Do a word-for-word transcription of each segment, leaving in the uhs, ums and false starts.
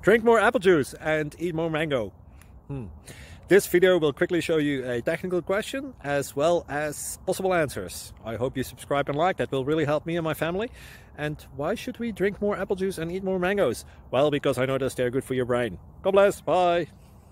Drink more apple juice and eat more mango. Hmm. This video will quickly show you a technical question as well as possible answers. I hope you subscribe and like, that will really help me and my family. And why should we drink more apple juice and eat more mangoes? Well, because I noticed they're good for your brain. God bless, bye!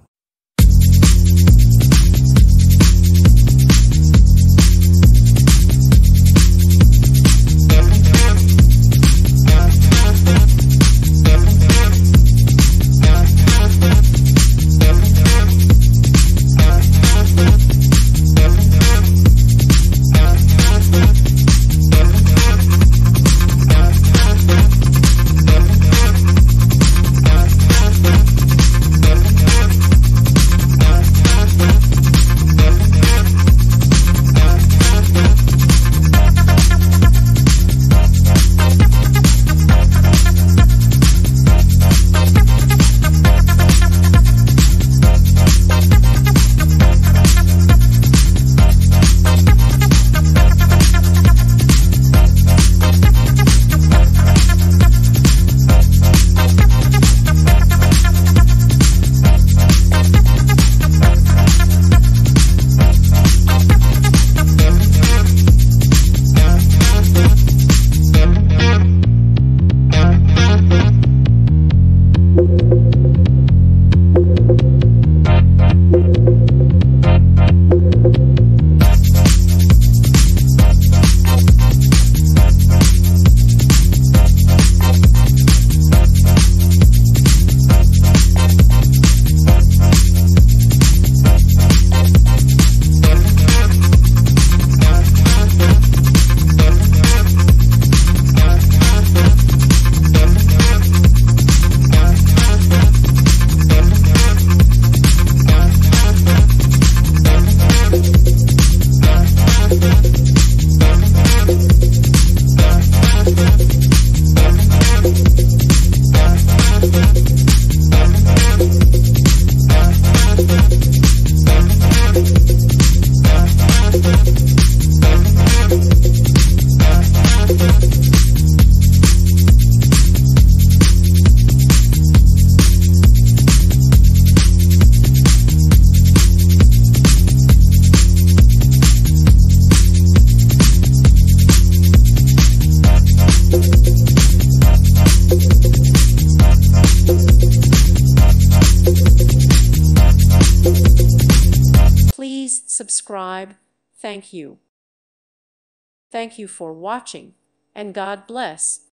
Please subscribe. Thank you. Thank you for watching, and God bless.